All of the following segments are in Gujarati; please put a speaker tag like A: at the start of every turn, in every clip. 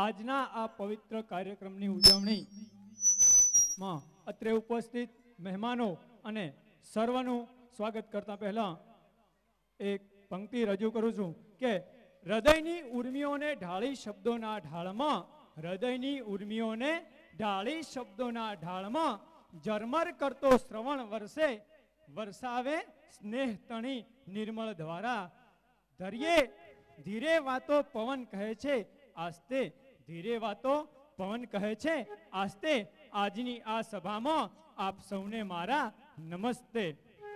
A: આજના આ પવિત્ર કાર્યક્રમની ઉજવણીમાં અત્રે ઉપસ્થિત મહેમાનો અને સર્વનું સ્વાગત કરતા પહેલા એક પંક્તિ રજૂ કરું છું કે હૃદયની ઉર્મિઓને ઢાળી શબ્દોના ઢાળમાં, હૃદયની ઉર્મિઓને ઢાળી શબ્દોના ઢાળમાં ઝરમર કરતો શ્રવણ વર્ષે વરસાવે સ્નેહ તણી નિર્મળ દ્વારા. ધર્યે ધીરે વાતો પવન કહે છે આસ્તે, ધીરે વાતો પવન કહે છે આસ્તે. આજની આ સભામાં આપ સૌને મારા નમસ્તે.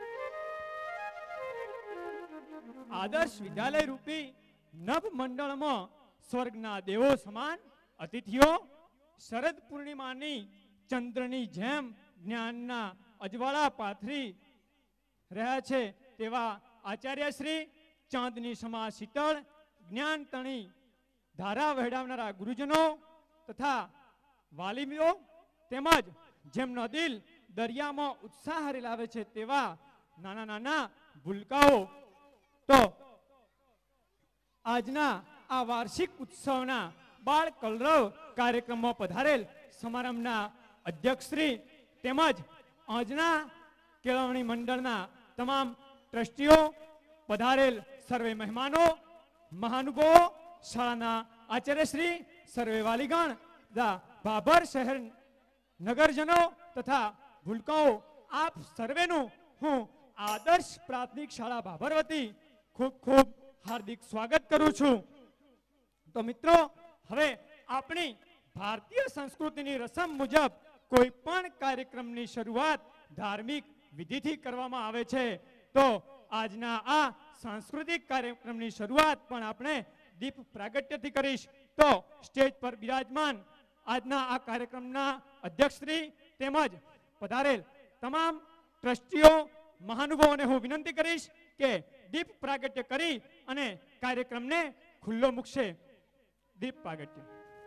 A: આદર્શ વિદ્યાલય રૂપી નભ મંડળમાં સ્વર્ગના દેવો સમાન અતિથિઓ શરદ પૂર્ણિમાની ચંદ્રની જેમ જ્ઞાનના અજવાળા પાથરી રહ્યા છે તેવા આચાર્ય શ્રી ચાંદની સમા શીતળ જ્ઞાન તણી ધારા વહેડાવનારા ગુરુજનો તથા વાલીઓ તેમજ જેમનો દિલ દરિયામાં ઉત્સાહ રેલાવે છે તેવા નાના નાના ભૂલકાઓ, તો આજના આ વાર્ષિક ઉત્સવના બાળ કલરવ કાર્યક્રમમાં પધારેલ સમારંભના અધ્યક્ષશ્રી તેમજ આજના કેળવણી મંડળના તમામ ટ્રસ્ટીઓ, પધારેલ સર્વે મહેમાનો, મહાનુભાવો, શાળાના આચાર્યશ્રી, સર્વે વાલીગણ, ભાભર શહેર નગરજનો તથા ભૂલકાઓ, આપ સર્વેનું હું આદર્શ પ્રાથમિક શાળા ભાભર વતી ખૂબ ખૂબ હાર્દિક સ્વાગત કરું છું. તો મિત્રો, હવે આપણી ભારતીય સંસ્કૃતિની રસમ મુજબ કોઈ પણ કાર્યક્રમની શરૂઆત ધાર્મિક વિધિથી કરવામાં આવે છે. તો આજના આ સાંસ્કૃતિક કાર્યક્રમની શરૂઆત પણ આપણે દીપ પ્રાગટ્યથી કરીશ. તો સ્ટેજ પર બિરાજમાન આજના આ કાર્યક્રમના અધ્યક્ષશ્રી તેમજ પધારેલ તમામ ટ્રસ્ટીઓ, મહાનુભાવોને હું વિનંતી કરીશ કે દીપ પ્રાગટ્ય કરી અને કાર્યક્રમને ખુલ્લો મૂકશે. દીપ પ્રાગટ્ય.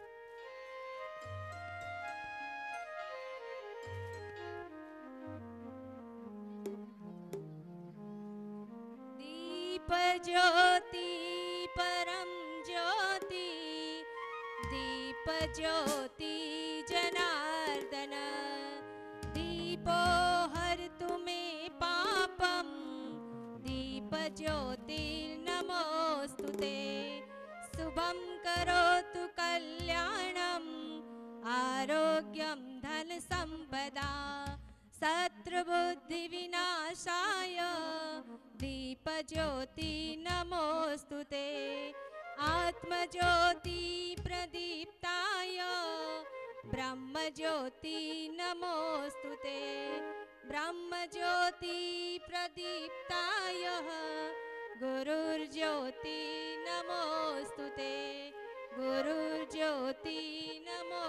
B: दीप ज्योति परम ज्योति, दीप ज्योति जनार्दन, दीपो हरतु मे पापम, दीप ज्योति नमोस्तुते. शुभं करोतु कल्याणं, आरोग्यं धन संपदा, शत्रुबुद्धि विनाशाय, दीप ज्योति नमोस्तुते. आत्मज्योति प्रदीप्ताय, ब्रह्म ज्योति नमोस्तुते. ब्रह्म ज्योति प्रदीप्ताय, गुरुर्ज्योति नमोस्तुते. गुरुर्ज्योति नमो.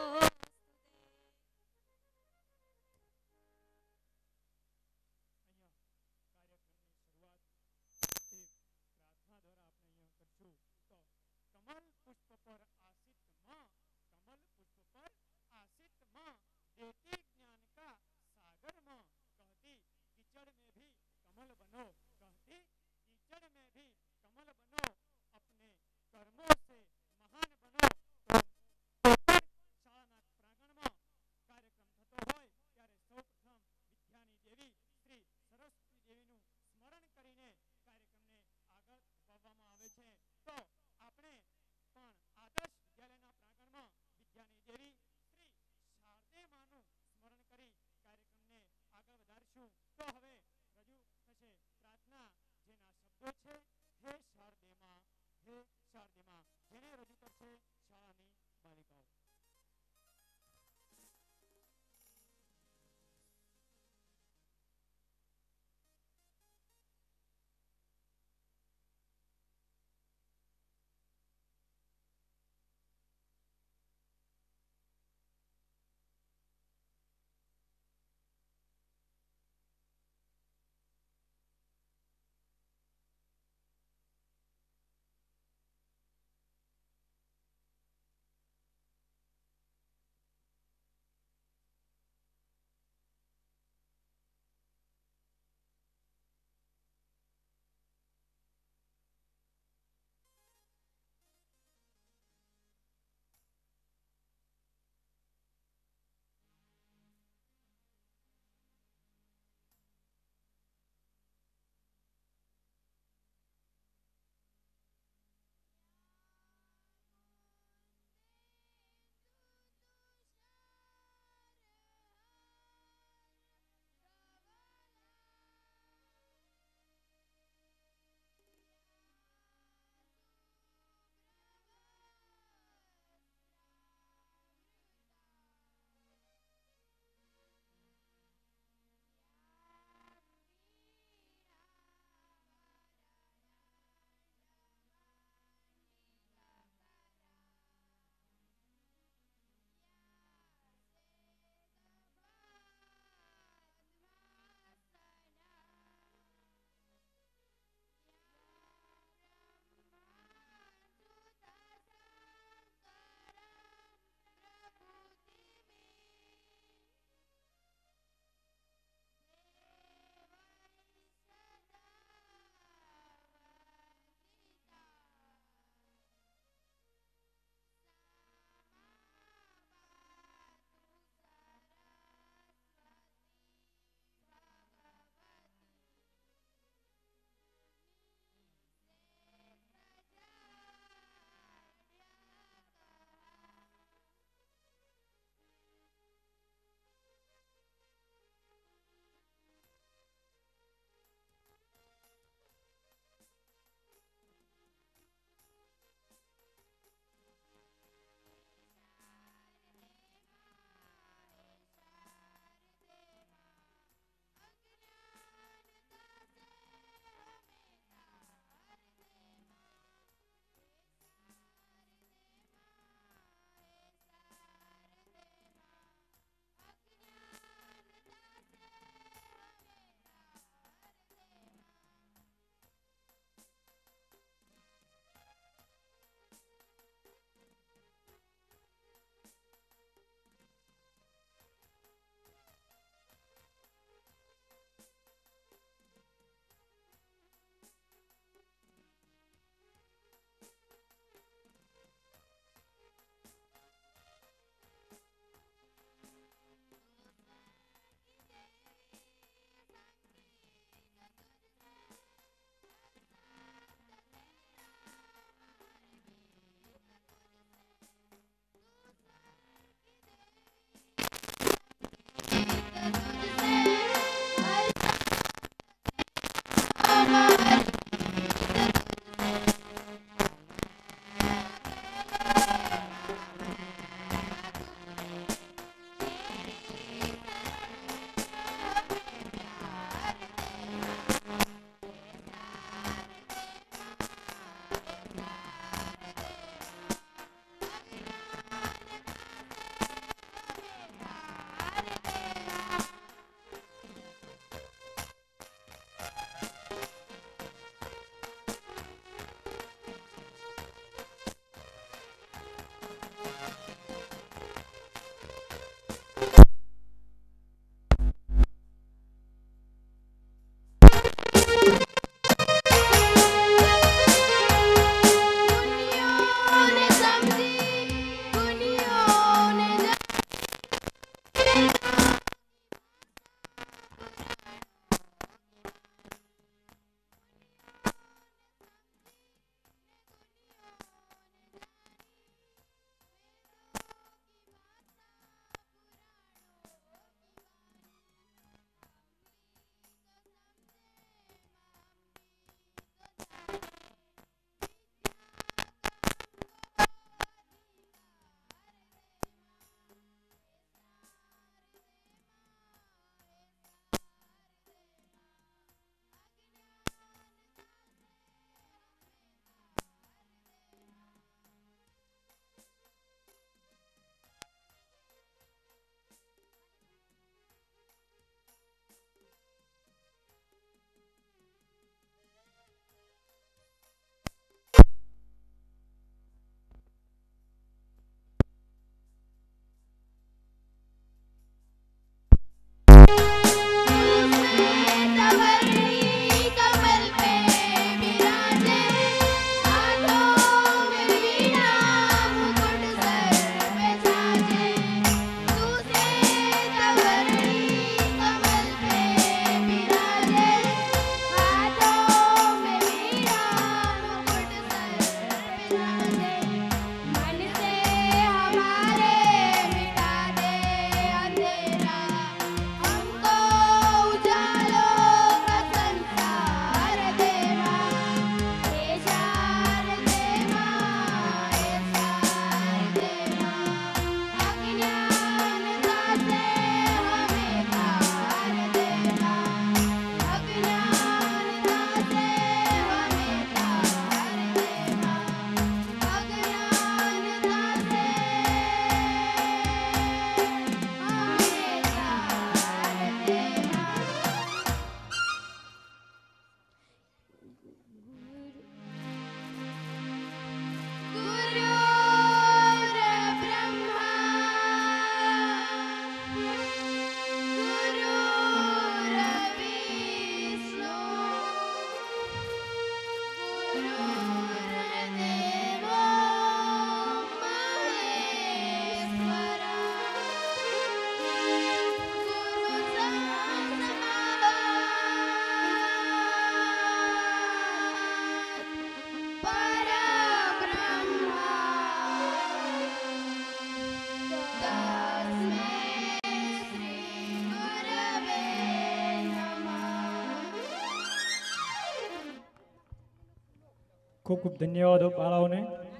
A: खूब खूब धन्यवाद हो बाळाओने।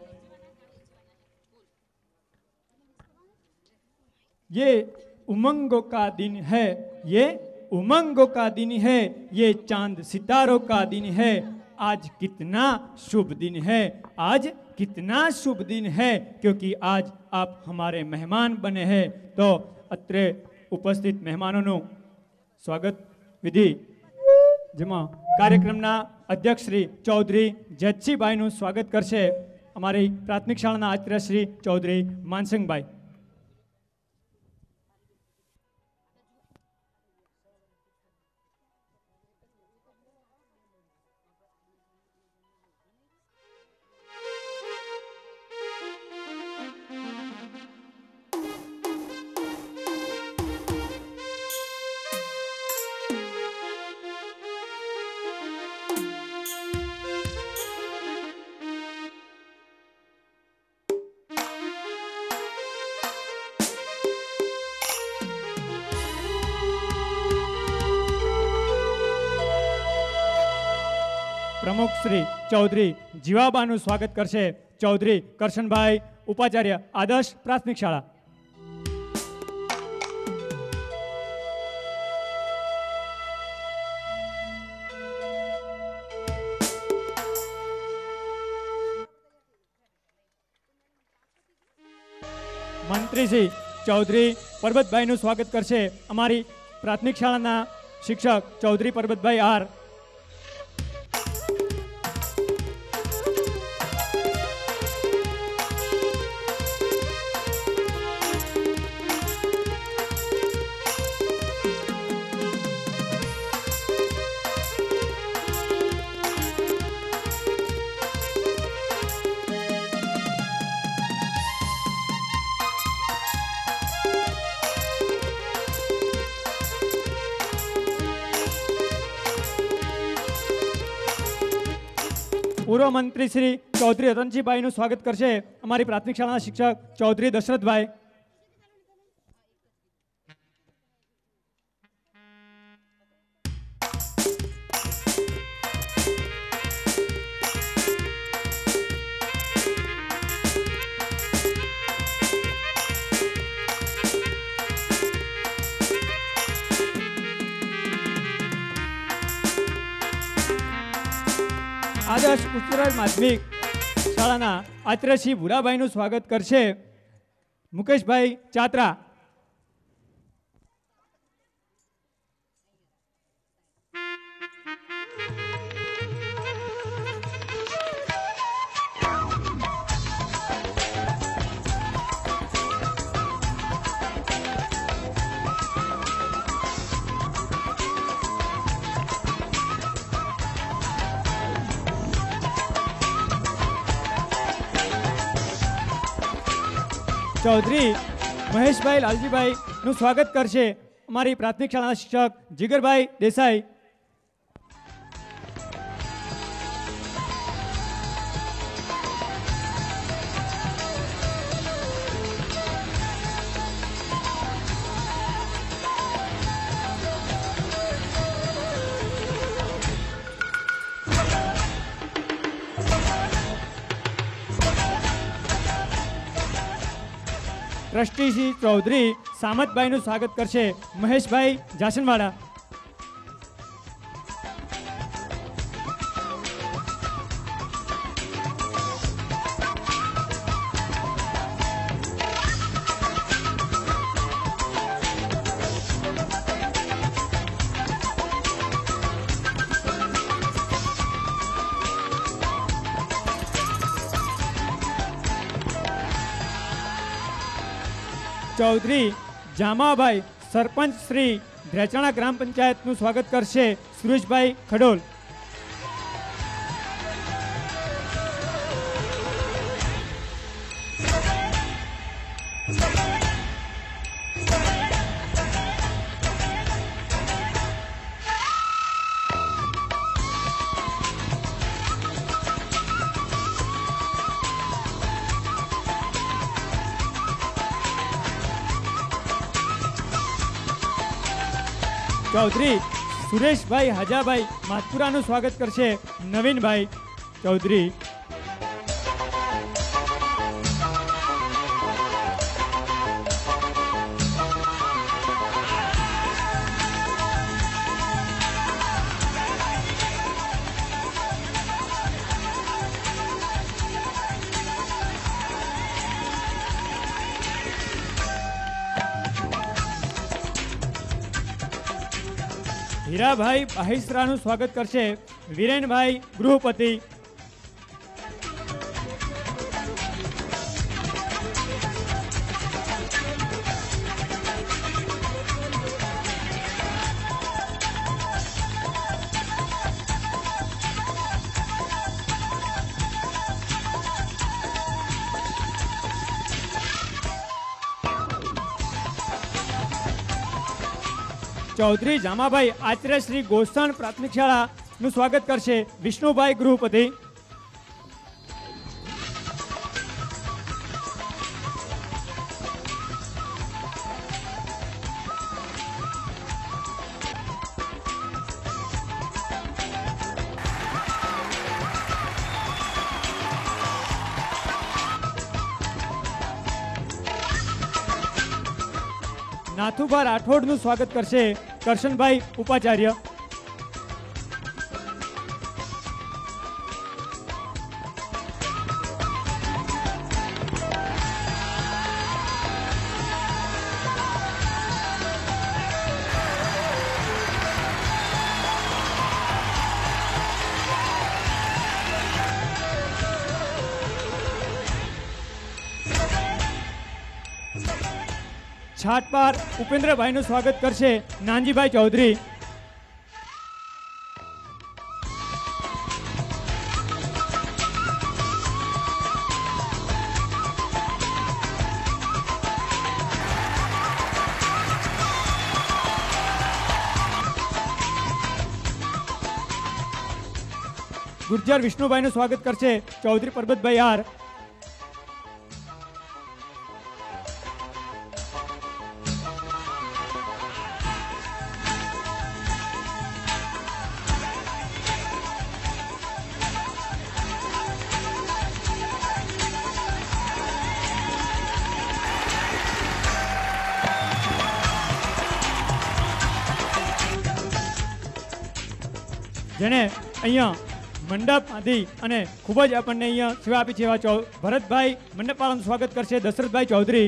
A: ये उमंगों का दिन है, ये उमंगों का दिन है, ये चांद सितारों का दिन है। आज कितना शुभ दिन है, आज कितना शुभ दिन है, क्योंकि आज आप हमारे मेहमान बने हैं। तो अत्रे उपस्थित मेहमानों स्वागत विधि जेमा कार्यक्रमना अध्यक्ष श्री चौधरी जयसिंहभाईનું સ્વાગત કરશે અમારી પ્રાથમિક શાળાના આચાર્ય શ્રી ચૌધરી માનસિંહભાઈ। પ્રમુખ શ્રી ચૌધરી જીવાબાનું સ્વાગત કરશે ચૌધરી કરશનભાઈ ઉપાચાર્ય આદર્શ પ્રાથમિક શાળા. મંત્રી શ્રી ચૌધરી પરબતભાઈનું સ્વાગત કરશે અમારી પ્રાથમિક શાળાના શિક્ષક ચૌધરી પરબતભાઈ આર. પૂર્વ મંત્રી શ્રી ચૌધરી રતનજીભાઈનું સ્વાગત કરશે અમારી પ્રાથમિક શાળાના શિક્ષક ચૌધરી દશરથભાઈ. આદર્શ ઉચ્ચતર માધ્યમિક શાળાના આચાર્ય શ્રી ભુરાભાઈનું સ્વાગત કરશે મુકેશભાઈ ચાત્રા. ચૌધરી મહેશભાઈ લાલજીભાઈનું સ્વાગત કરશે અમારી પ્રાથમિક શાળાના શિક્ષક જીગરભાઈ દેસાઈ. ટ્રસ્ટી શ્રી ચૌધરી સામતભાઈનું સ્વાગત કરશે મહેશભાઈ જાસનવાડા. ચૌધરી જામાભાઈ સરપંચ શ્રી ધ્રેચાણા ગ્રામ પંચાયતનું સ્વાગત કરશે સુરેશભાઈ ખડોલ. ચૌધરી સુરેશભાઈ હાજાભાઈ માતપુરાનું સ્વાગત કરશે નવીનભાઈ ચૌધરી. હીરાભાઈ બાહિસરાનું સ્વાગત કરશે વિરેનભાઈ ગૃહપતિ. ચૌધરી જામાભાઈ આચાર્ય શ્રી ગોસણ પ્રાથમિક શાળાનું સ્વાગત કરશે વિષ્ણુભાઈ ગૃહપતિ. નાથુભા રાઠોડનું સ્વાગત કરશે કરશનભાઈ ઉપાચાર્ય. છાટપાર ઉપેન્દ્રભાઈનું સ્વાગત કરશે નાનજીભાઈ ચૌધરી. ગુર્જર વિષ્ણુભાઈનું સ્વાગત કરશે ચૌધરી પરબતભાઈ આર. જેને અહીંયા મંડપ આદિ અને ખૂબ જ આપણને અહીંયા સેવા આપી છે એવા ભરતભાઈ મંડપાળાનું સ્વાગત કરશે દશરથભાઈ ચૌધરી.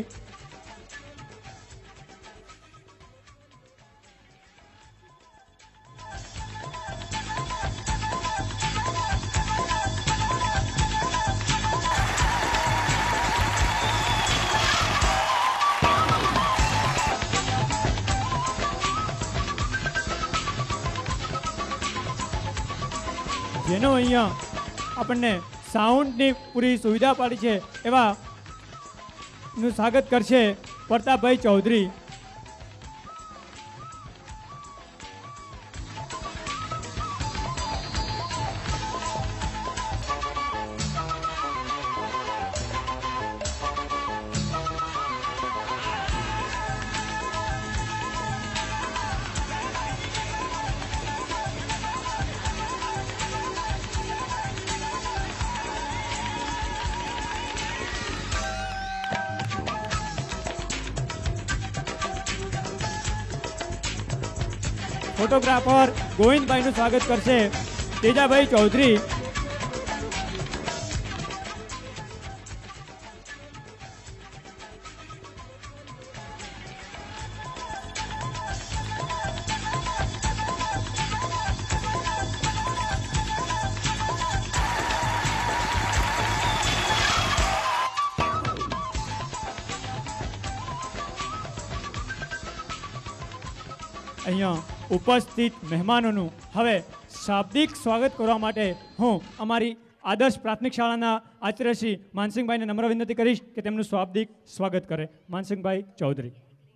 A: જેનો અહીંયા આપણને સાઉન્ડની પૂરી સુવિધા પાડી છે એવા નું સ્વાગત કરશે પ્રતાપભાઈ ચૌધરી. ફોટોગ્રાફર ગોવિંદભાઈનું સ્વાગત કરશે તેજાભાઈ ચૌધરી. અહીંયા ઉપસ્થિત મહેમાનોનું હવે શાબ્દિક સ્વાગત કરવા માટે હું અમારી આદર્શ પ્રાથમિક શાળાના આચાર્ય શ્રી માનસિંહભાઈને નમ્ર વિનંતી કરીશ કે તેમનું શાબ્દિક સ્વાગત કરે. માનસિંહભાઈ ચૌધરી.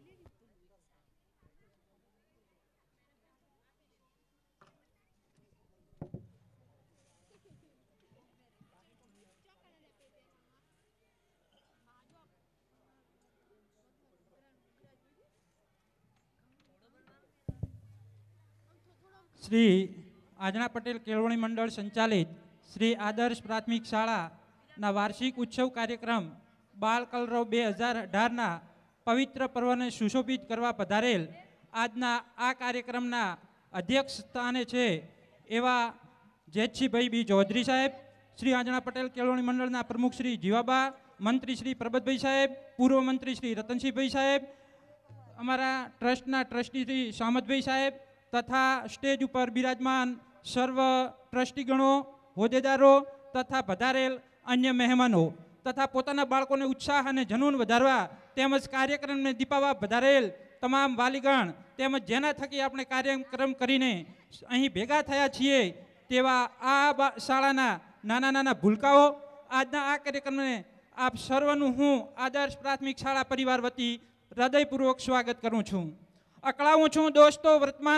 C: શ્રી આજના પટેલ કેળવણી મંડળ સંચાલિત શ્રી આદર્શ પ્રાથમિક શાળાના વાર્ષિક ઉત્સવ કાર્યક્રમ બાળ કલરવ 2018ના પવિત્ર પર્વને સુશોભિત કરવા પધારેલ આજના આ કાર્યક્રમના અધ્યક્ષ સ્થાને છે એવા જેતસિંહભાઈ બી ચૌધરી સાહેબ, શ્રી આજના પટેલ કેળવણી મંડળના પ્રમુખ શ્રી જીવાબા, મંત્રી શ્રી પ્રબતભાઈ સાહેબ, પૂર્વ મંત્રી શ્રી રતનસિંહભાઈ સાહેબ, અમારા ટ્રસ્ટના ટ્રસ્ટી શ્રી સામતભાઈ સાહેબ તથા સ્ટેજ ઉપર બિરાજમાન સર્વ ટ્રસ્ટીગણો, હોદ્દેદારો તથા પધારેલ અન્ય મહેમાનો તથા પોતાના બાળકોને ઉત્સાહ અને જનૂન વધારવા તેમજ કાર્યક્રમને દીપાવવા પધારેલ તમામ વાલીગણ તેમજ જેના થકી આપણે કાર્યક્રમ કરીને અહીં ભેગા થયા છીએ તેવા આ શાળાના નાના નાના ભૂલકાઓ, આજના આ કાર્યક્રમને આપ સર્વનું હું આદર્શ પ્રાથમિક શાળા પરિવાર વતી હૃદયપૂર્વક સ્વાગત કરું છું. અકળાવું છું દોસ્તો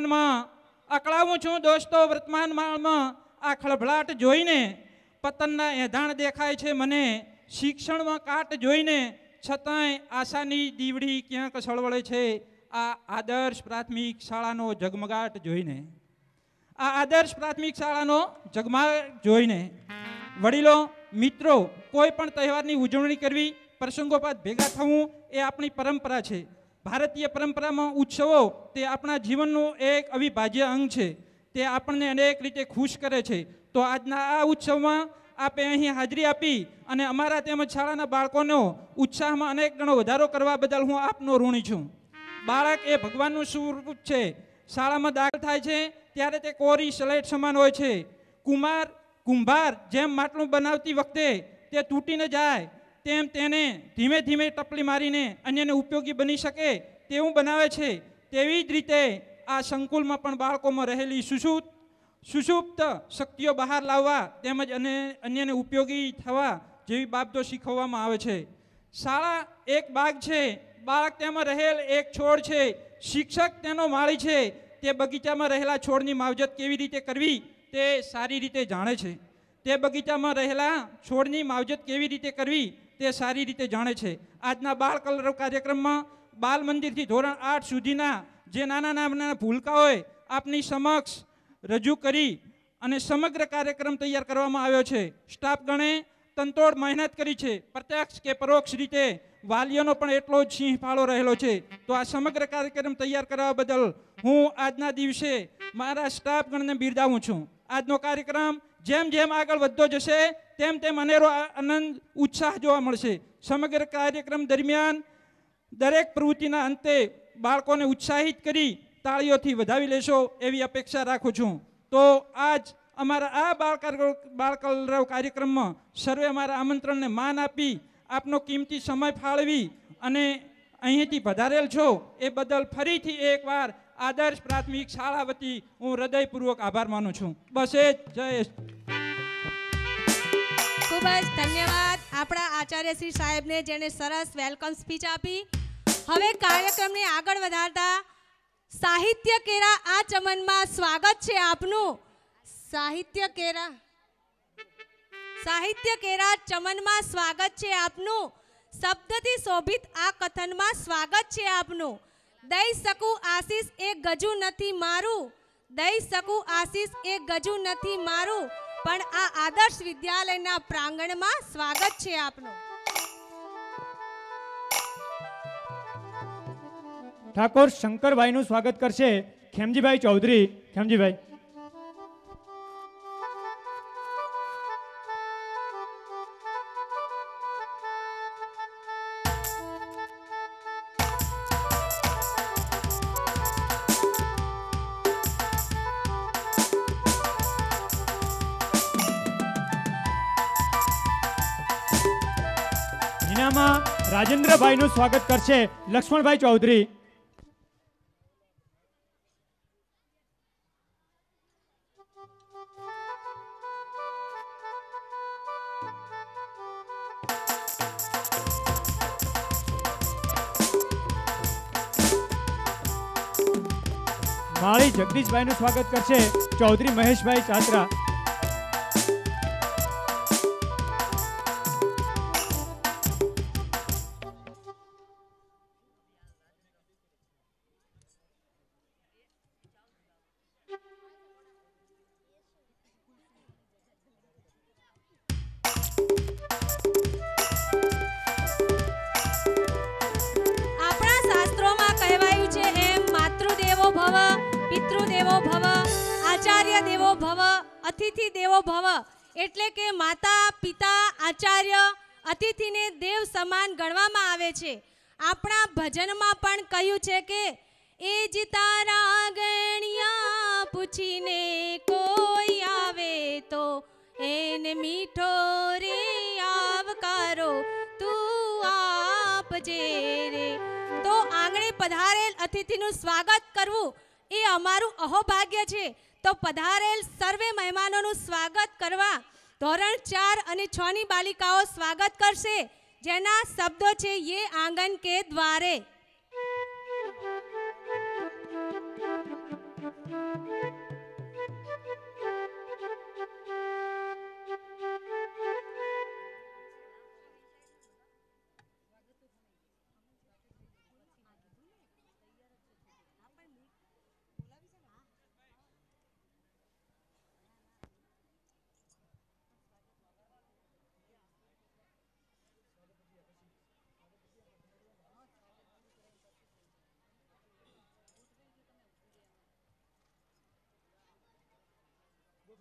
C: વર્તમાનમાં આ ખળભળાટ જોઈને, પતનના એધાણ દેખાય છે મને, શિક્ષણમાં કાટ જોઈને, છતાંય આશાની દીવડી ક્યાંક સળવળે છે આ આદર્શ પ્રાથમિક શાળાનો ઝગમગાટ જોઈને. આ આદર્શ પ્રાથમિક શાળાનો ઝગમગાટ જોઈને વડીલો, મિત્રો, કોઈ પણ તહેવારની ઉજવણી કરવી, પ્રસંગોપાત ભેગા થવું એ આપણી પરંપરા છે. ભારતીય પરંપરામાં ઉત્સવો તે આપણા જીવનનું એક અવિભાજ્ય અંગ છે. તે આપણને અનેક રીતે ખુશ કરે છે. તો આજના આ ઉત્સવમાં આપે અહીં હાજરી આપી અને અમારા તેમજ શાળાના બાળકોનો ઉત્સાહમાં અનેક ગણો વધારો કરવા બદલ હું આપનો ઋણી છું. બાળક એ ભગવાનનું સ્વરૂપ છે. શાળામાં દાખલ થાય છે ત્યારે તે કોરી સ્લેટ સમાન હોય છે. કુંભાર જેમ માટલું બનાવતી વખતે તે તૂટીને જાય તેમ તેને ધીમે ધીમે ટપલી મારીને અન્યને ઉપયોગી બની શકે તેવું બનાવે છે. તેવી જ રીતે આ સંકુલમાં પણ બાળકોમાં રહેલી સુષુપ્ત શક્તિઓ બહાર લાવવા તેમજ અન્યને ઉપયોગી થવા જેવી બાબતો શીખવવામાં આવે છે. શાળા એક બાગ છે. બાળક તેમાં રહેલ એક છોડ છે. શિક્ષક તેનો માળી છે. તે બગીચામાં રહેલા છોડની માવજત કેવી રીતે કરવી તે સારી રીતે જાણે છે. તે બગીચામાં રહેલા છોડની માવજત કેવી રીતે કરવી તે સારી રીતે જાણે છે. આજના બાળ કલરવ કાર્યક્રમમાં બાલ મંદિરથી ધોરણ 8 સુધીના જે નાના ભૂલકાઓએ આપની સમક્ષ રજૂ કરી અને સમગ્ર કાર્યક્રમ તૈયાર કરવામાં આવ્યો છે. સ્ટાફગણે તનતોડ મહેનત કરી છે. પ્રત્યક્ષ કે પરોક્ષ રીતે વાલીઓનો પણ એટલો જ સિંહ ફાળો રહેલો છે. તો આ સમગ્ર કાર્યક્રમ તૈયાર કરવા બદલ હું આજના દિવસે મારા સ્ટાફગણને બિરદાવું છું. આજનો કાર્યક્રમ જેમ જેમ આગળ વધતો જશે તેમ તેમ અનેરો આનંદ ઉત્સાહ જોવા મળશે. સમગ્ર કાર્યક્રમ દરમિયાન દરેક પ્રવૃત્તિના અંતે બાળકોને ઉત્સાહિત કરી તાળીઓથી વધાવી લેશો એવી અપેક્ષા રાખું છું. તો આજ અમારા આ બાળ કલરવ કાર્યક્રમમાં સર્વે અમારા આમંત્રણને માન આપી આપનો કિંમતી સમય ફાળવી અને અહીંથી પધારેલ છો એ બદલ ફરીથી એકવાર આદર્શ પ્રાથમિક શાળા વતી હું હૃદયપૂર્વક આભાર માનું છું. બસ એ જય.
B: ખૂબ જ ધન્યવાદ આપણા આચાર્ય શ્રી સાહેબને જેણે સરસ વેલકમ સ્પીચ આપી. હવે કાર્યક્રમને આગળ વધારતા સાહિત્ય કેરા આ ચમનમાં સ્વાગત છે આપનું. સાહિત્ય કેરા ચમનમાં સ્વાગત છે આપનું. શબ્દથી શોભિત આ કથનમાં સ્વાગત છે આપનું. દઈ શકું આશીષ એ ગજુ નથી મારું. દઈ શકું આશીષ એ ગજુ નથી મારું. પણ આ આદર્શ વિદ્યાલયના પ્રાંગણમાં સ્વાગત છે આપનું.
A: ઠાકોર શંકરભાઈનું સ્વાગત કરશે ખેમજીભાઈ ચૌધરી. ખેમજીભાઈ. હિનામાં રાજેન્દ્રભાઈનું સ્વાગત કરશે લક્ષ્મણભાઈ ચૌધરી. માળી જગદીશભાઈનું સ્વાગત કરશે ચૌધરી મહેશભાઈ ચાત્રા.
B: અતિથિ દેવો ભવ એટલે કે માતા પિતા આચાર્ય અતિથિને દેવ સમાન ગણવામાં આવે છે. આપણા ભજનમાં પણ કહ્યું છે કે એ જ તારા ગણ્યા પૂછીને કોઈ આવે તો એને મીઠો રે આવકારો તું આપજે રે. તો આંગણે પધારેલ અતિથિનું સ્વાગત કરવું એ અમારું અહોભાગ્ય છે. તો પધારેલ સર્વે મહેમાનોનું સ્વાગત કરવા ધોરણ 4 અને 6 ની બાલિકાઓ સ્વાગત કરશે, જેના શબ્દો છે યે આંગન કે દ્વારે.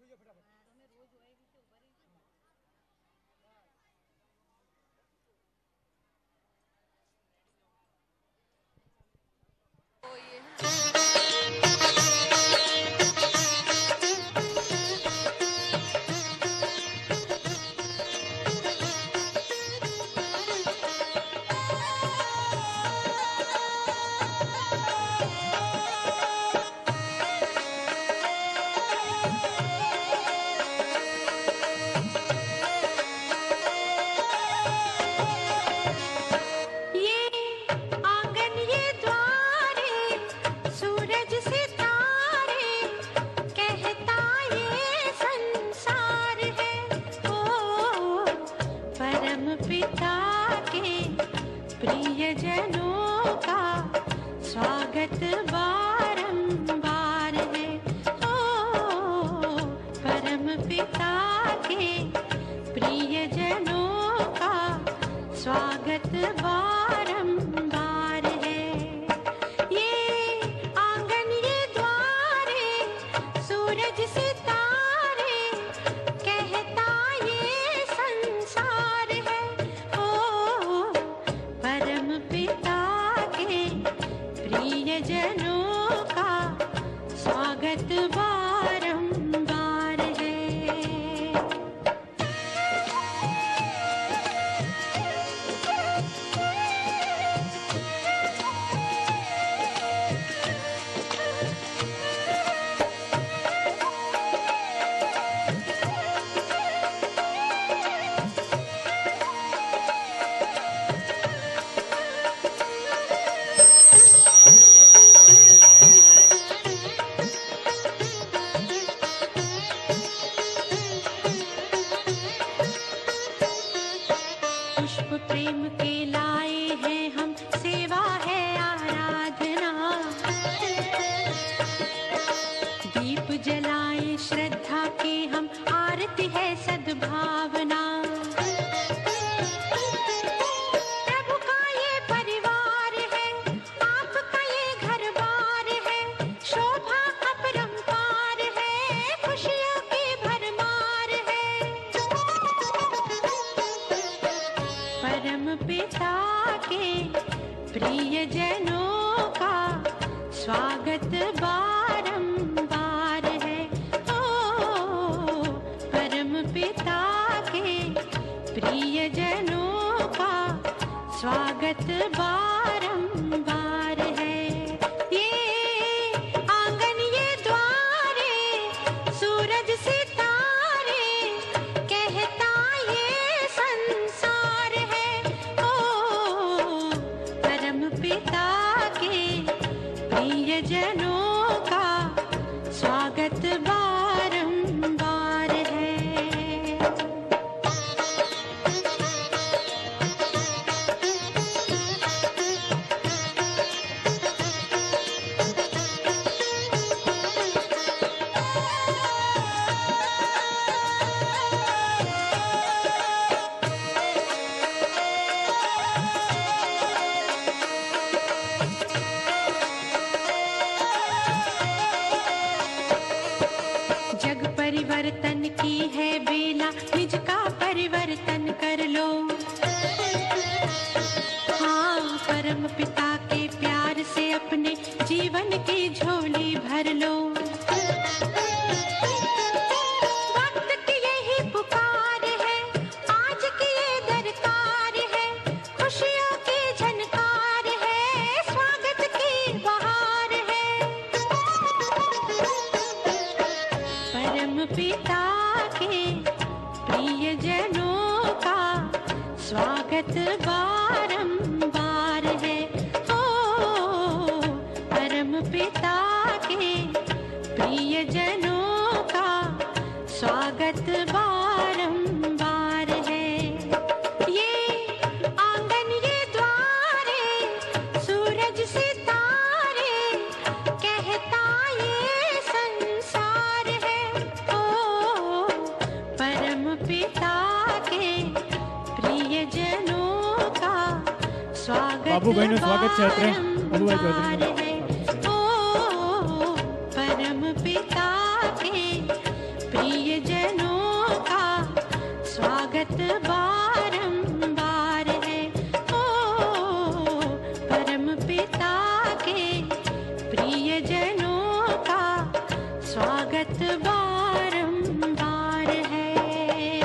A: બાબુભાઈનું સ્વાગત છે અત્રે બાબુભાઈ ચૌધરી
B: परम पिता के प्रिय
D: स्वागत बारंबार है।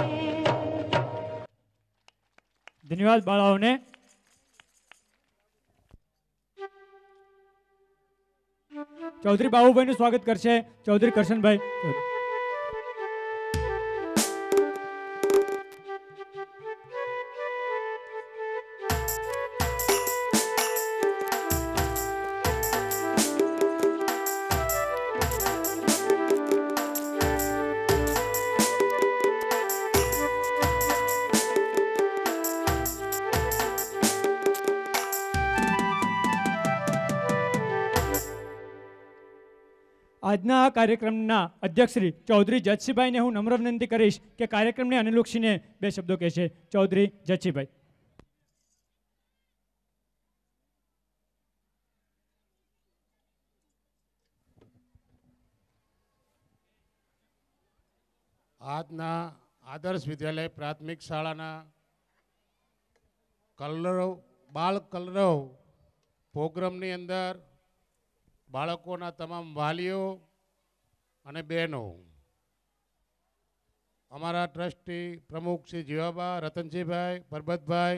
A: ધન્યવાદ બાળાઓને. ચૌધરી બાબુભાઈનું સ્વાગત કરશે ચૌધરી કરશનભાઈ. આજના આ કાર્યક્રમના અધ્યક્ષ શ્રી ચૌધરી જયસિંહભાઈને હું નમ્ર વિનંતી કરીશ કે કાર્યક્રમને અનુલક્ષીને બે શબ્દો કહેશે. ચૌધરી જયસિંહભાઈ.
E: આજના આદર્શ વિદ્યાલય પ્રાથમિક શાળાના બાળ કલરવ પ્રોગ્રામની અંદર બાળકોના તમામ વાલીઓ અને બહેનો, અમારા ટ્રસ્ટી પ્રમુખ શ્રી જીવાબા, રતનસિંહભાઈ, પરબતભાઈ,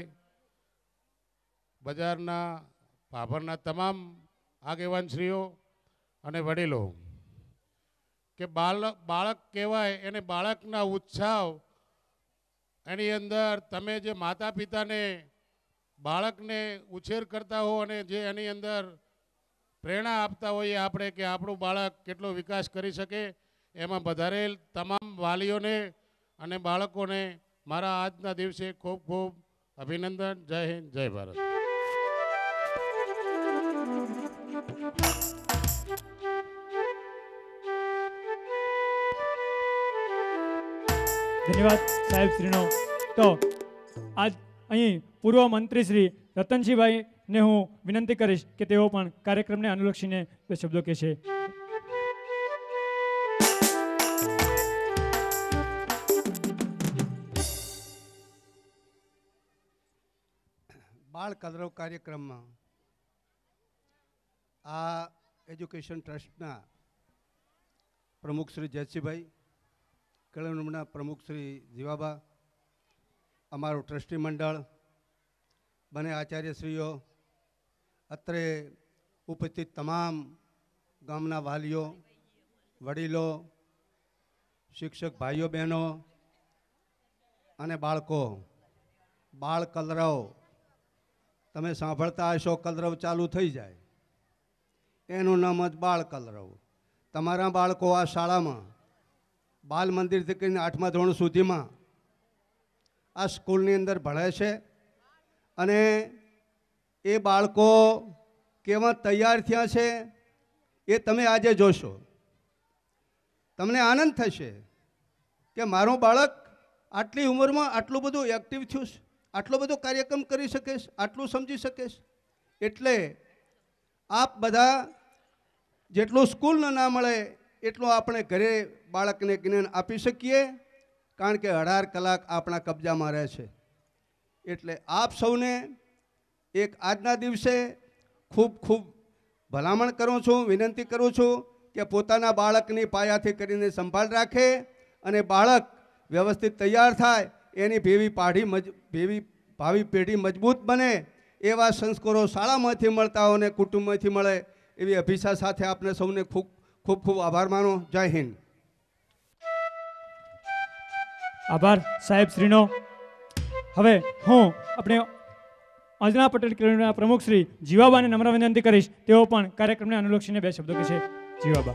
E: બજારના ભાભરના તમામ આગેવાનશ્રીઓ અને વડીલો, કે બાળક કહેવાય એને બાળકના ઉત્સાહ એની અંદર તમે જે માતા પિતાને બાળકને ઉછેર કરતા હો અને જે એની અંદર પ્રેરણા આપતા હોઈએ આપણે કે આપણું બાળક કેટલો વિકાસ કરી શકે, એમાં વધારેલ તમામ વાલીઓને અને બાળકોને મારા આજના દિવસે ખૂબ ખૂબ અભિનંદન. જય હિન્દ, જય ભારત.
A: ધન્યવાદ સાહેબ શ્રીનો. તો આજ અહીં પૂર્વ મંત્રી શ્રી રતનસિંહભાઈને હું વિનંતી કરીશ કે તેઓ પણ કાર્યક્રમને અનુલક્ષીને બે શબ્દો કહેશે.
F: બાળ કલરવ કાર્યક્રમમાં આ એજ્યુકેશન ટ્રસ્ટના પ્રમુખ શ્રી જયસિંહભાઈ, કેળવણીના પ્રમુખ શ્રી જીવાબા, અમારું ટ્રસ્ટી મંડળ, બંને આચાર્યશ્રીઓ, અત્રે ઉપસ્થિત તમામ ગામના વાલીઓ, વડીલો, શિક્ષક ભાઈઓ બહેનો અને બાળકો, બાળ કલરવ તમે સાંભળતા હશો, કલરવ ચાલુ થઈ જાય એનું નામ જ બાળ કલરવ. તમારા બાળકો આ શાળામાં બાલ મંદિરથી કરીને 8મા ધોરણ સુધીમાં આ સ્કૂલની અંદર ભણે છે અને એ બાળકો કેવા તૈયાર થયા છે એ તમે આજે જોશો. તમને આનંદ થશે કે મારું બાળક આટલી ઉંમરમાં આટલું બધું એક્ટિવ થયું છે, આટલો બધો કાર્યક્રમ કરી શકે છે, આટલું સમજી શકે છે. એટલે આપ બધા જેટલું સ્કૂલનું ના મળે એટલું આપણે ઘરે બાળકને જ્ઞાન આપી શકીએ, કારણ કે 18 કલાક આપણા કબજામાં રહે છે. એટલે આપ સૌને એક આજના દિવસે ખૂબ ખૂબ ભલામણ કરું છું, વિનંતી કરું છું કે પોતાના બાળકની પાયાથી કરીને સંભાળ રાખે અને બાળક વ્યવસ્થિત તૈયાર થાય, એની ભાવિ પેઢી મજબૂત બને એવા સંસ્કારો શાળામાંથી મળતા હોય અને કુટુંબમાંથી મળે એવી અભિષા સાથે આપને સૌને ખૂબ ખૂબ ખૂબ આભાર માનો. જય હિન્દ.
A: આભાર સાહેબ શ્રીનો. હવે હું આપણે અંજના પટેલ કેળવણીના પ્રમુખ શ્રી જીવાબાને નમ્ર વિનંતી કરીશ, તેઓ પણ કાર્યક્રમને અનુલક્ષીને બે શબ્દો કહેશે. જીવાબા.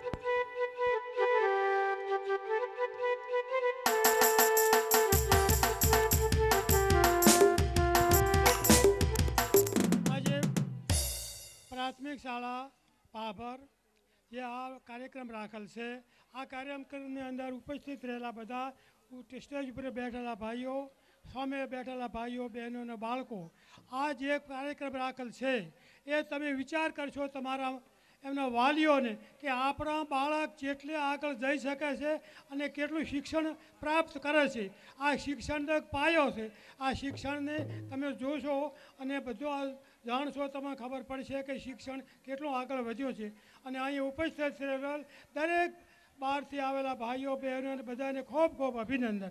G: આજે પ્રાથમિક શાળા પાભર જે આ કાર્યક્રમ રાખેલ છે, આ કાર્યક્રમની અંદર ઉપસ્થિત રહેલા બધા સ્ટેજ ઉપર બેઠેલા ભાઈઓ, સામે બેઠેલા ભાઈઓ, બહેનો અને બાળકો, આ જે કાર્યક્રમ રાખેલ છે એ તમે વિચાર કરશો તમારા એમના વાલીઓને કે આપણા બાળક જેટલે આગળ જઈ શકે છે અને કેટલું શિક્ષણ પ્રાપ્ત કરે છે. આ શિક્ષણનો પાયો છે. આ શિક્ષણને તમે જોશો અને બધું જાણશો, તમને ખબર પડશે કે શિક્ષણ કેટલું આગળ વધ્યું છે. અને અહીં ઉપસ્થિત રહેલ દરેક બહારથી આવેલા ભાઈઓ બહેનો અને બધાને ખૂબ ખૂબ અભિનંદન.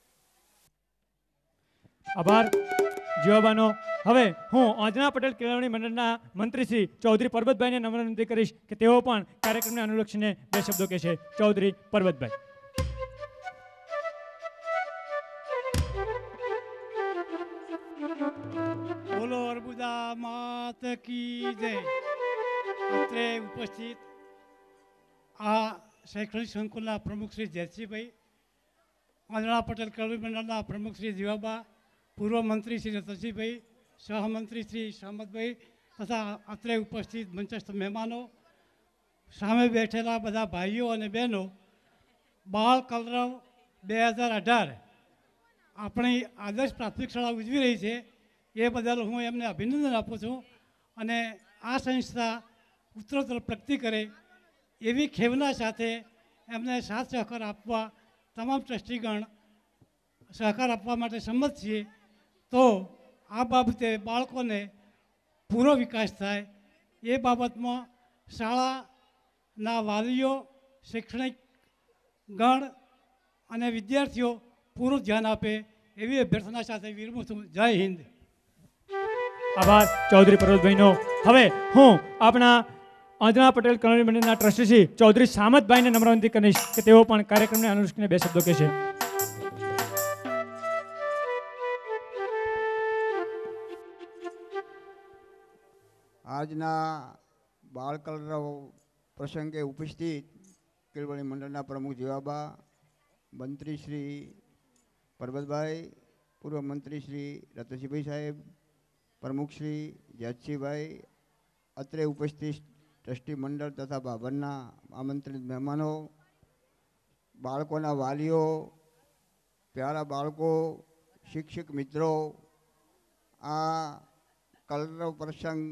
A: આભાર જીવાબાનો. હવે હું આંજણા પટેલ કેળવણી મંડળના મંત્રી શ્રી ચૌધરી પરબતભાઈને નમ્ર વિનંતી કરીશ કે તેઓ પણ કાર્યક્રમને અનુલક્ષીને બે શબ્દો કહેશે. ચૌધરી પરબતભાઈ.
D: બોલો અર્બુદા માત કી જય. અત્રે ઉપસ્થિત આ શૈક્ષણિક સંકુલના પ્રમુખ શ્રી જયસિંહભાઈ, આંજણા પટેલ કેળવણી મંડળના પ્રમુખ શ્રી જીવાબા, પૂર્વ મંત્રી શ્રી રતનસિંહભાઈ, સહમંત્રી શ્રી સામતભાઈ તથા અત્રે ઉપસ્થિત મંચસ્થ મહેમાનો, સામે બેઠેલા બધા ભાઈઓ અને બહેનો, બાળ કલરવ 2018 આપણી આદર્શ પ્રાથમિક શાળા ઉજવી રહી છે એ બદલ હું એમને અભિનંદન આપું છું. અને આ સંસ્થા ઉત્તરોત્તર પ્રગતિ કરે એવી ખેવના સાથે એમને સાથ સહકાર આપવા તમામ ટ્રસ્ટીગણ સહકાર આપવા માટે સંમત છીએ. તો આ બાબતે બાળકોને પૂરો વિકાસ થાય એ બાબતમાં શાળાના વાલીઓ, શૈક્ષણિક ગણ અને વિદ્યાર્થીઓ પૂરું ધ્યાન આપે એવી અભ્યર્થના સાથે વિરમું છું. જય હિન્દ.
A: આભાર ચૌધરી પરબતભાઈનો. હવે હું આપણા આંજણા પટેલ કેળવણી મંડળના ટ્રસ્ટી શ્રી ચૌધરી સામતભાઈને નમ્ર વિનંતી કરીશ કે તેઓ પણ કાર્યક્રમને અનુલક્ષીને બે શબ્દો કહેશે.
H: આજના બાળ કલરવ પ્રસંગે ઉપસ્થિત કેળવણી મંડળના પ્રમુખ જીવાબા, મંત્રી શ્રી પરબતભાઈ, પૂર્વ મંત્રી શ્રી રતનસિંહભાઈ સાહેબ, પ્રમુખ શ્રી જયસિંહભાઈ, અત્રે ઉપસ્થિત ટ્રસ્ટી મંડળ તથા બાબરના આમંત્રિત મહેમાનો, બાળકોના વાલીઓ, પ્યારા બાળકો, શિક્ષક મિત્રો, આ કલરવ પ્રસંગ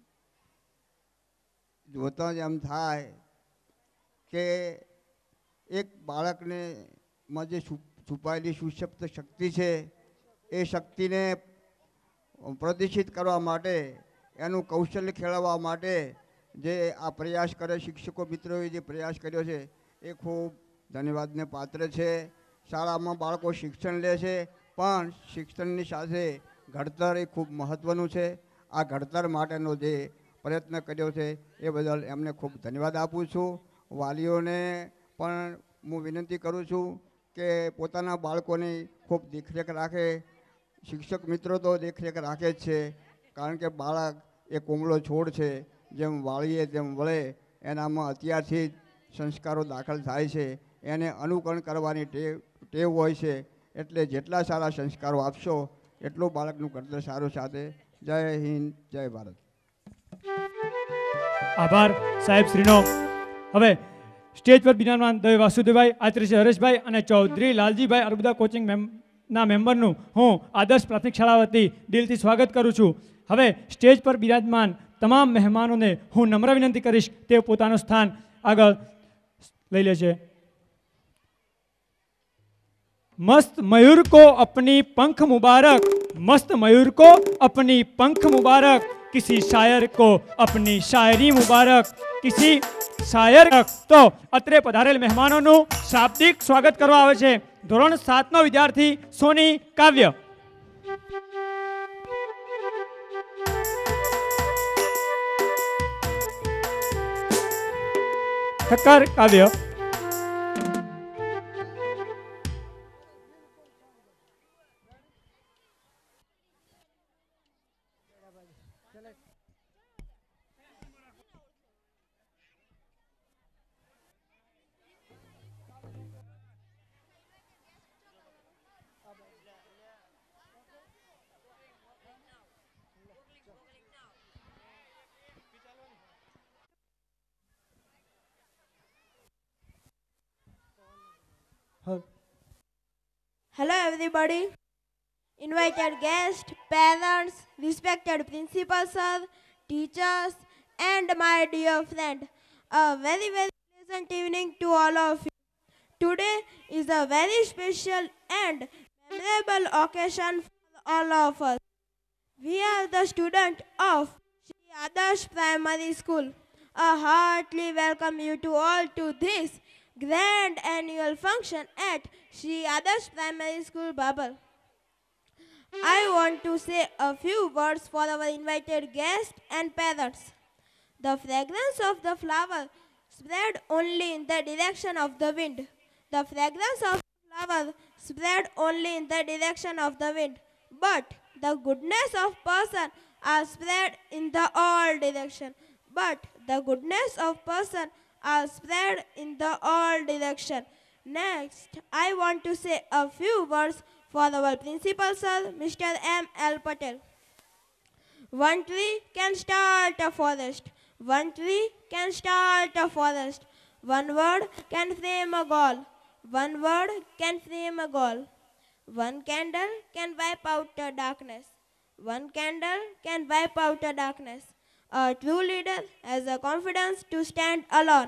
H: જોતા જ એમ થાય કે એક બાળકને માં જે છુપાયેલી સુષુપ્ત શક્તિ છે એ શક્તિને પ્રદર્શિત કરવા માટે, એનું કૌશલ્ય ખેળવવા માટે જે આ પ્રયાસ કરે, શિક્ષકો મિત્રોએ જે પ્રયાસ કર્યો છે એ ખૂબ ધન્યવાદને પાત્ર છે. શાળામાં બાળકો શિક્ષણ લે છે પણ શિક્ષણની સાથે ઘડતર એ ખૂબ મહત્ત્વનું છે. આ ઘડતર માટેનો જે પ્રયત્ન કર્યો છે એ બદલ એમને ખૂબ ધન્યવાદ આપું છું. વાલીઓને પણ હું વિનંતી કરું છું કે પોતાના બાળકોની ખૂબ દેખરેખ રાખે. શિક્ષક મિત્રો તો દેખરેખ રાખે જ છે, કારણ કે બાળક એ કોમળો છોડ છે, જેમ વાળીએ તેમ વળે, એનામાં અત્યારથી જ સંસ્કારો દાખલ થાય છે, એને અનુકરણ કરવાની ટેવ હોય છે. એટલે જેટલા સારા સંસ્કારો આપશો એટલું બાળકનું ઘડતર સારું સાથે. જય હિન્દ, જય ભારત.
A: આભાર સાહેબ શ્રીનો. હવે સ્ટેજ પર બિરાજમાન દવે વાસુદેવભાઈ, આચાર્ય શ્રી હરેશભાઈ અને ચૌધરી લાલજીભાઈ અર્બુદા કોચિંગ ના મેમ્બરનું હું આદર્શ પ્રાથમિક શાળા વતી દિલથી સ્વાગત કરું છું. હવે સ્ટેજ પર બિરાજમાન તમામ મહેમાનોને હું નમ્ર વિનંતી કરીશ તે પોતાનું સ્થાન આગળ લઈ લે છે. मस्त मयूर को अपनी पंख मुबारक, मस्त मयूर को अपनी पंख मुबारक, किसी शायर को अपनी शायरी मुबारक, किसी શાયર. તો અત્રે પધારેલ મહેમાનોનું શાબ્દિક સ્વાગત કરવા આવે છે ધોરણ 7નો વિદ્યાર્થી સોની કાવ્ય. ઠક્કર કાવ્ય.
I: Hello everybody, invited guests, parents, respected principal sir, teachers and my dear friend. A very pleasant evening to all of you. Today is a very special and memorable occasion for all of us. We are the students of Shri Adarsh Primary School. A heartily welcome you to all to this grand annual function at Sri Adarsh Primary School, Babal. I want to say a few words for our invited guests and parents. The fragrance of the flower spread only in the direction of the wind. The fragrance of the flower spread only in the direction of the wind. But the goodness of person are spread in the all direction. But the goodness of person are spread in the all direction. Next, I want to say a few words for our principal sir, Mr. M.L. Patel. One tree can start a forest. One tree can start a forest. One word can frame a goal. One word can frame a goal. One candle can wipe out the darkness. One candle can wipe out the darkness. A true leader has the confidence to stand alone.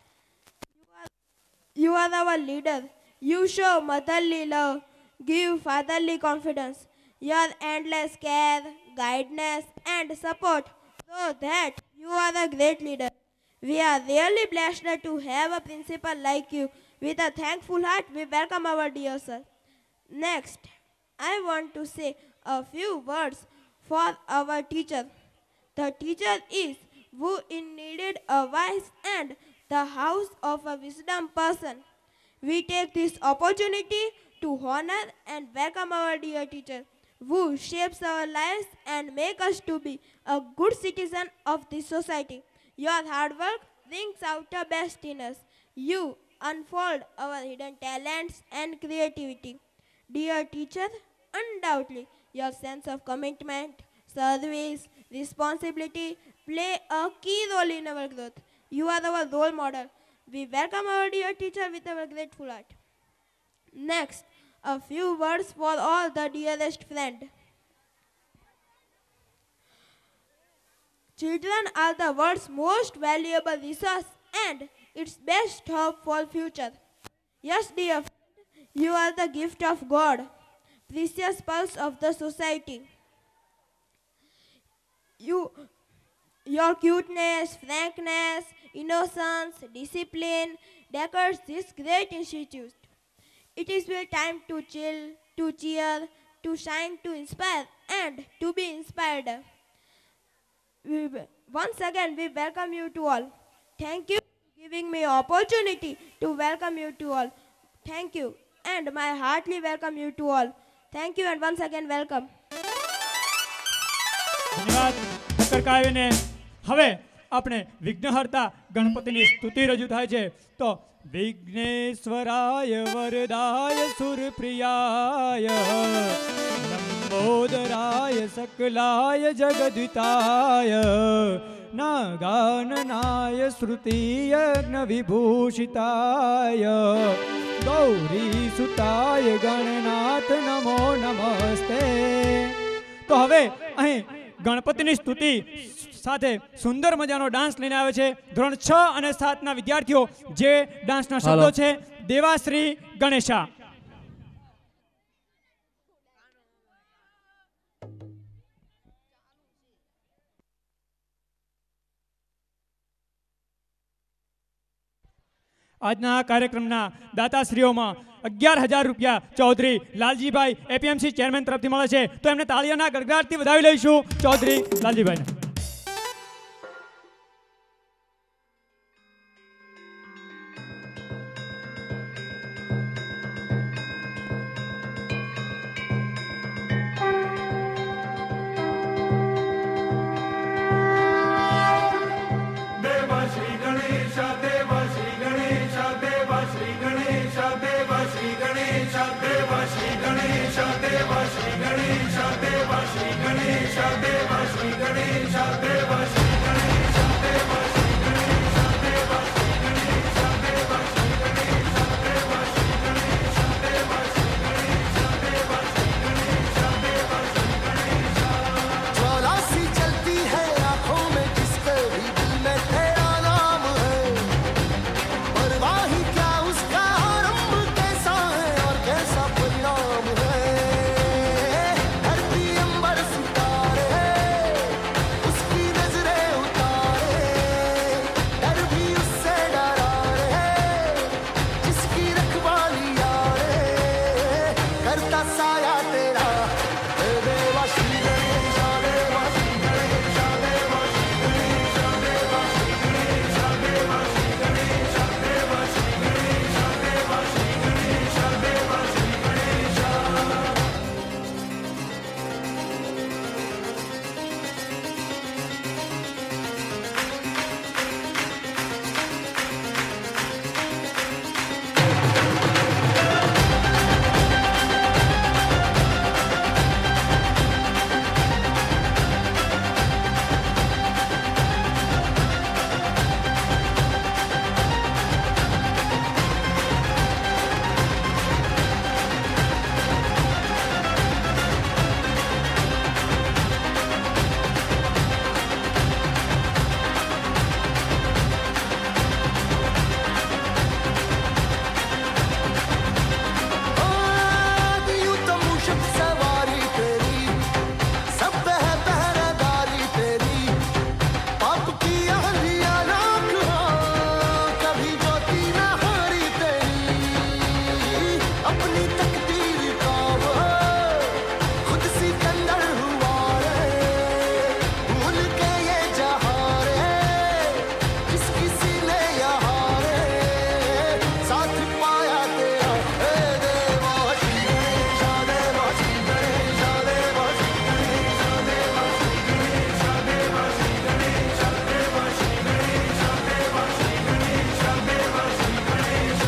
I: You are our leader. You show motherly love, give fatherly confidence. Your endless care, guidance, and support so that you are a great leader. We are really blessed to have a principal like you. With a thankful heart, we welcome our dear sir. Next, I want to say a few words for our teacher. The teacher is who is needed a wise and the house of a wisdom person. We take this opportunity to honor and welcome our dear teacher, who shapes our lives and make us to be a good citizen of this society. Your hard work brings out the best in us. You unfold our hidden talents and creativity. Dear teacher, undoubtedly your sense of commitment, service, responsibility play a key role in our growth. You are our role model. We welcome our dear teacher with our grateful heart. Next, a few words for all the dearest friend. Children are the world's most valuable resource and its best hope for future. Yes, dear friend, you are the gift of God, precious pulse of the society. Your cuteness, frankness, innocence, discipline decorates this great institute. It is your time to chill, to cheer, to shine, to inspire, and to be inspired. Once again, we welcome you to all. Thank you for giving me opportunity to welcome you to all. Thank you, and my heartily welcome you to all. Thank you, and once again, welcome.
A: ધન્યવાદ ઠક્કર કાવ્યને. હવે આપણે વિઘ્નહર્તા ગણપતિની સ્તુતિ રજૂ થાય છે. તો વિઘ્નેશ્વરાય વરદાય સુરપ્રિયાય લંબોદરાય સકલાય જગદિતાય નાગાનનાય શ્રુતિયજ્ઞ વિભૂષિતાય ગૌરીસુતાય ગણનાથ નમો નમસ્તે. તો હવે અહીં ગણપતિની સ્તુતિ સાથે સુંદર મજાનો ડાન્સ લઈને આવે છે ધોરણ 6 અને 7 ના વિદ્યાર્થીઓ, જે ડાન્સના શબ્દો છે દેવાશ્રી ગણેશા. આજના કાર્યક્રમના દાતાશ્રીઓમાં 11,000 રૂપિયા ચૌધરી લાલજીભાઈ એપીએમસી ચેરમેન તરફથી મળે છે. તો એમને તાળીઓના ગડગડાટથી વધાવી લઈશું ચૌધરી લાલજીભાઈને.
J: Gणेश अपनी तकदीर का वो खुद सिकंदर हुआ रे, भूल के ये जहां रे, किसी ने यहाँ रे साथ पाया तेरा। हे देवा श्री गणेश देवा श्री गणेश देवा श्री गणेश देवा श्री गणेश देवा श्री गणेश देवा श्री गणेश देवा श्री गणेश देवा श्री गणेश।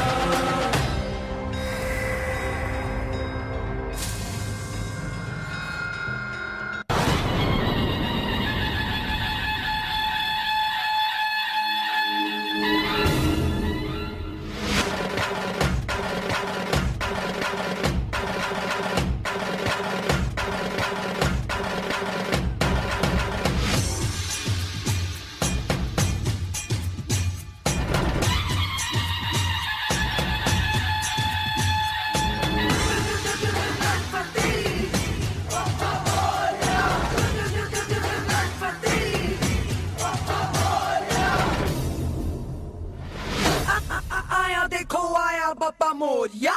K: आया देखो आया बापा मोरिया,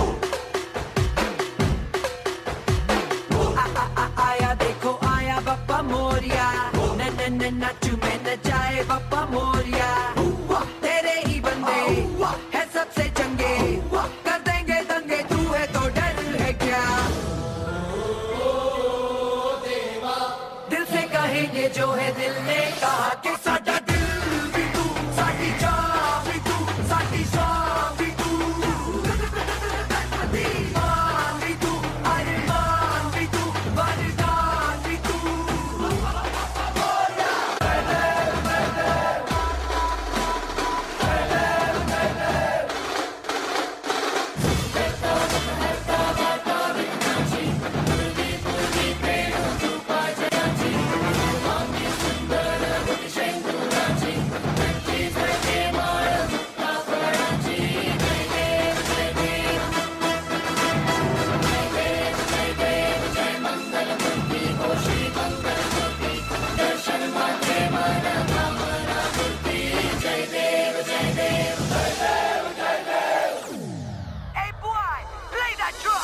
K: आया देखो आया बापा मोरिया, न न न नाचू में न जाए बापा मोरिया। तेरे ही बंदे है सबसे चंगे, कर देंगे दंगे, तू है तो डर है क्या। दिल से कहेंगे जो है दिल ने कहा कि साडा दिल भी तू, साडी जान भी तू, साडी शान भी तू, मान भी तू, अरमान भी तू, वरदान भी तू। Hey boy, play that drum.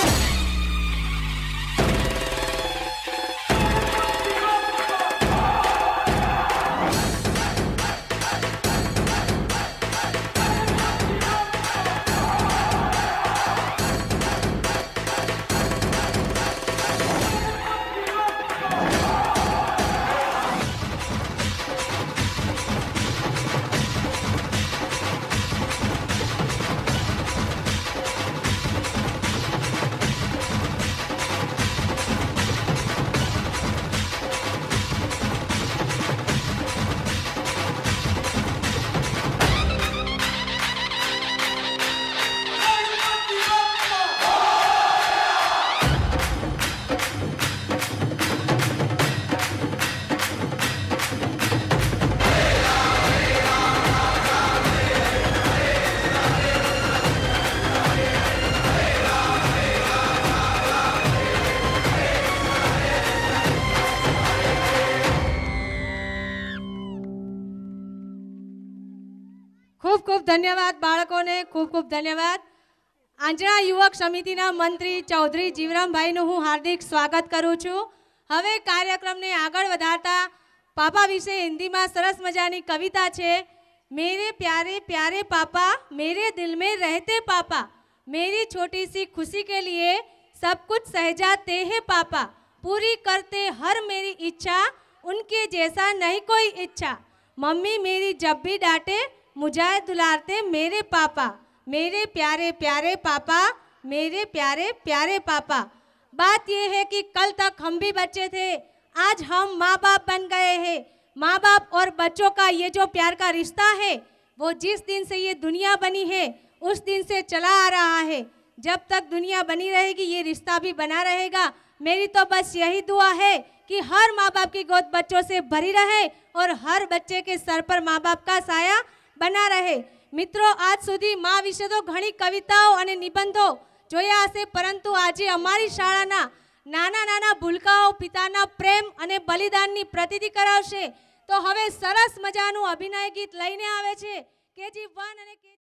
B: ખૂબ ખૂબ ધન્યવાદ બાળકોને, ખૂબ ખૂબ ધન્યવાદ. આંજણા યુવક સમિતિના મંત્રી ચૌધરી જીવરામભાઈનું હું હાર્દિક સ્વાગત કરું છું. હવે કાર્યક્રમને આગળ વધારતા પાપા વિશે હિન્દીમાં સરસ મજાની કવિતા છે. मेरे प्यारे प्यारे पापा, मेरे दिल में रहते पापा, मेरी छोटी सी खुशी के लिए सब कुछ सह जाते हैं पापा, पूरी करते हर मेरी इच्छा, उनके जैसा नहीं कोई इच्छा, मम्मी मेरी जब भी डांटे मुझे दुलारते मेरे पापा, मेरे प्यारे प्यारे पापा, मेरे प्यारे प्यारे पापा. बात यह है कि कल तक हम भी बच्चे थे, आज हम माँ बाप बन गए हैं. माँ बाप और बच्चों का ये जो प्यार का रिश्ता है वो जिस दिन से ये दुनिया बनी है उस दिन से चला आ रहा है. जब तक दुनिया बनी रहेगी ये रिश्ता भी बना रहेगा. मेरी तो बस यही दुआ है कि हर माँ बाप की गोद बच्चों से भरी रहे और हर बच्चे के सर पर माँ बाप का साया बना रहे. મિત્રો, આજ સુધી માં વિશે તો ઘણી કવિતાઓ અને નિબંધો જોયા હશે, પરંતુ આજે અમારી શાળાના નાના નાના ભૂલકાઓ પિતાના પ્રેમ અને બલિદાનની પ્રતીતિ કરાવશે. તો હવે સરસ મજાનું અભિનય ગીત લઈને આવે છે KG1 અને